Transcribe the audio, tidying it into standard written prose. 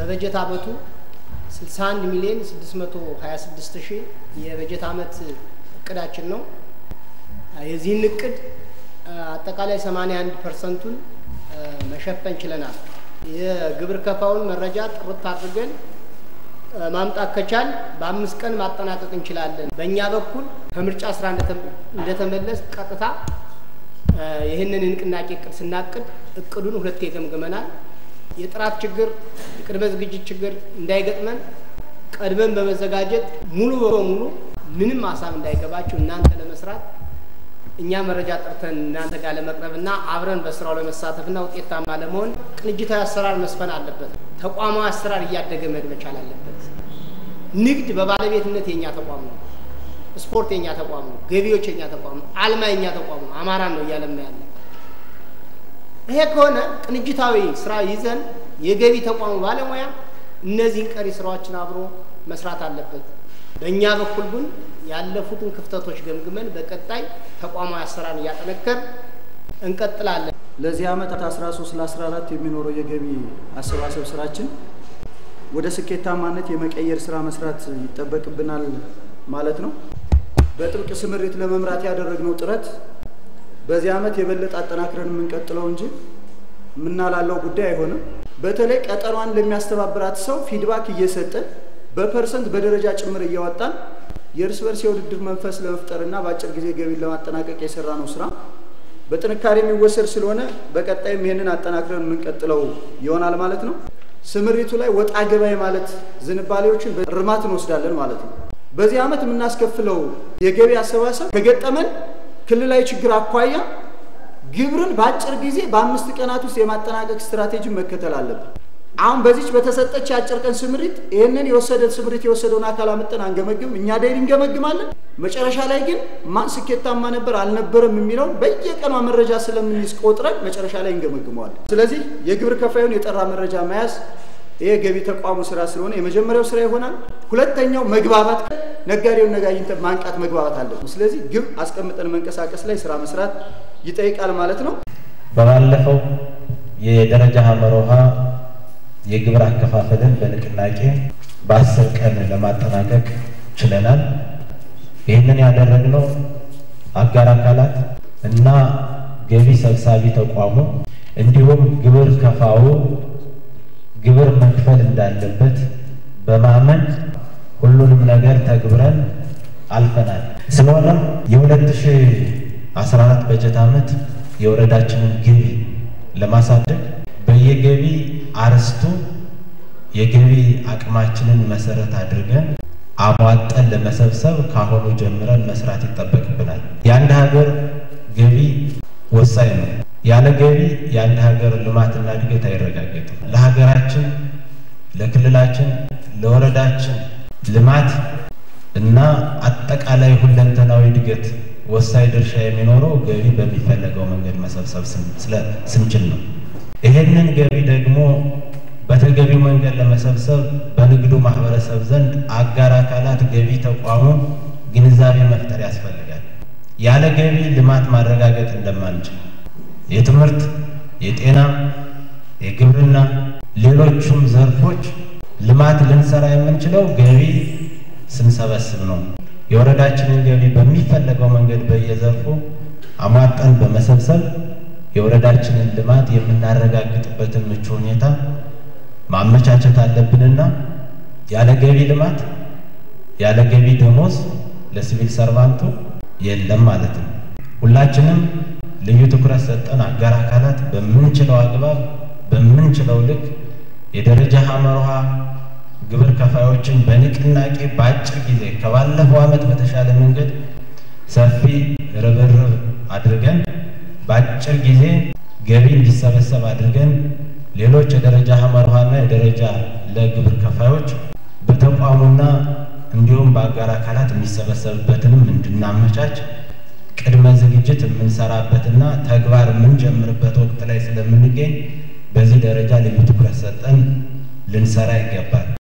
በበጀት አመቱ 61 ሚሊዮን 626 ሺህ የበጀት አመት እቅዳችን ነው። የዚህን እቅድ አጠቃላይ 81%ን መሸፈን ችለናል። የግብር ከፋውን መረጃ ጥርት አድርገን ማምጣት ከቻል በ5 ቀን ማጠናቀቅ እንችላለን። በእኛ በኩል ከምርጫ ስራ እንደተመለስ ቀጥታ ይሄንን ንቅናቄ እቅድ ስናቅድ እቅዱን ሁለቴ ገምገመናል። የጥራት ችግር የቅድመ ዝግጅት ችግር እንዳይገጥመን ቀድመን በመዘጋጀት ሙሉ በሙሉ ምንም ሐሳብ እንዳይገባችሁ እናንተ ለመስራት እኛ መረጃ ጠርተን እናንተ ጋር ለመቅረብና አብረን በስራው ለመሳተፍና ውጤታማ ለመሆን ቅንጅታዊ አሰራር መስፈን አለበት። ተቋማዊ አሰራር እያደገ መሄድ መቻል አለበት። ንግድ በባለቤትነት የኛ ተቋም ነው። ስፖርት የኛ ተቋም ነው። ገቢዎች የኛ ተቋም ነው። አልማ የኛ ተቋም ነው። አማራ ነው እያለማ ያለ ይሄ ከሆነ ቅንጅታዊ ስራ ይዘን የገቢ ተቋሙ ባለሙያ እነዚህን ቀሪ ስራዎችን አብሮ መስራት አለበት። በእኛ በኩል ግን ያለፉትን ክፍተቶች ገምግመን በቀጣይ ተቋማዊ አሰራር ያጠነከር እንቀጥላለን። ለዚህ አመት 13 ለ14 የሚኖረው የገቢ አሰባሰብ ስራችን ወደ ስኬታማነት የመቀየር ስራ መስራት ይጠበቅብናል ማለት ነው። በጥብቅ ስምሪት ለመምራት ያደረግነው ጥረት በዚህ አመት የበለጠ አጠናክረን የምንቀጥለው እንጂ ምናላለው ጉዳይ አይሆንም። በተለይ ቀጠሯን ለሚያስተባብራት ሰው ፊድባክ እየሰጠን በፐርሰንት በደረጃ ጭምር እያወጣን የእርስ በርስ የውድድር መንፈስ ለመፍጠርና በአጭር ጊዜ ገቢን ለማጠናቀቅ የሰራነው ስራ በጥንካሬ የሚወሰድ ስለሆነ በቀጣይም ይሄንን አጠናክረን የምንቀጥለው ይሆናል ማለት ነው። ስምሪቱ ላይ ወጣ ገባይ ማለት ዝንባሌዎችን በርማት እንወስዳለን ማለት ነው። በዚህ አመት የምናስከፍለው የገቢ አሰባሰብ ከገጠመን ክልላዊ ችግር አኳያ ግብርን በአጭር ጊዜ በ5 ቀናት ውስጥ የማጠናቀቅ ስትራቴጂ መከተል አለበት። አሁን በዚች በተሰጠች አጭር ቀን ስምሪት ይሄንን የወሰደውን አካል አመጣን አንገመግም። እኛ ዳይሪ እንገመግማለን። መጨረሻ ላይ ግን ማን ስኬታማ ነበር አልነበረም የሚለው በየቀኑ መረጃ ስለምንይዝ ቆጥረን መጨረሻ ላይ እንገመግመዋለን። ስለዚህ የግብር ከፋዩን የጠራ መረጃ መያዝ ይሄ ገቢ ተቋሙ ስራ ስለሆነ የመጀመሪያው ስራ ይሆናል። ሁለተኛው መግባባት ነጋዴውን ነጋይንተ ማንቃት መግባባት አለበት። ስለዚህ ግብ አስቀምጠን መንቀሳቀስ ላይ ስራ መስራት ይጠይቃል ማለት ነው። በባለፈው የደረጃ ሐመሮሃ የግብር አከፋፈልን በንቅናቄ በ10 ቀን ለማጠናቀቅ ችለናል። ይህንን ያደረግነው አጋር አካላት እና ገቢ ሰብሳቢ ተቋሙ እንዲሁም ግብር ከፋው ግብር መክፈል እንዳለበት በማመን ሁሉንም ነገር ተግብረን አልፈናል። ስለሆነም የ2014 በጀት አመት የወረዳችንን ገቢ ለማሳደግ በየገቢ አርስቱ የገቢ አቅማችንን መሰረት አድርገን አሟጠን ለመሰብሰብ ካሁኑ ጀምረን መስራት ይጠበቅብናል። የአንድ ሀገር ገቢ ወሳኝ ነው። ያለ ገቢ የአንድ ሀገር ልማትና እድገት አይረጋገጥም። ለሀገራችን፣ ለክልላችን፣ ለወረዳችን ልማት እና አጠቃላይ ሁለንተናዊ እድገት ወሳኝ ድርሻ የሚኖረው ገቢ በሚፈለገው መንገድ መሰብሰብ ስንችል ነው። ይሄንን ገቢ ደግሞ በተገቢው መንገድ ለመሰብሰብ በንግዱ ማህበረሰብ ዘንድ አጋር አካላት ገቢ ተቋሙ ግንዛቤ መፍጠር ያስፈልጋል። ያለ ገቢ ልማት ማረጋገጥ እንደማንችል የትምህርት፣ የጤና፣ የግብርና ሌሎችም ዘርፎች ልማት ልንሰራ የምንችለው ገቢ ስንሰበስብ ነው። የወረዳችንን ገቢ በሚፈለገው መንገድ በየዘርፉ አሟጠን በመሰብሰብ የወረዳችንን ልማት የምናረጋግጥበትን ምቹ ሁኔታ ማመቻቸት አለብንና ያለ ገቢ ልማት ያለ ገቢ ደሞዝ ለሲቪል ሰርቫንቱ የለም ማለት ነው። ሁላችንም ልዩ ትኩረት ሰጠን አጋር አካላት በምንችለው አግባብ በምንችለው ልክ የደረጃ ሐመሮሃ ግብር ከፋዮችን በንቅናቄ በአጭር ጊዜ ከባለፈው አመት በተሻለ መንገድ ሰፊ ርብርብ አድርገን በአጭር ጊዜ ገቢ እንዲሰበሰብ አድርገን ሌሎች የደረጃ ሐመሮሃና የደረጃ ለግብር ከፋዮች በተቋሙና እንዲሁም በአጋር አካላት የሚሰበሰብበትንም እንድናመቻች ቅድመ ዝግጅት የምንሰራበትና ተግባር የምንጀምርበት ወቅት ላይ ስለምንገኝ በዚህ ደረጃ ልዩ ትኩረት ሰጠን ልንሰራ ይገባል።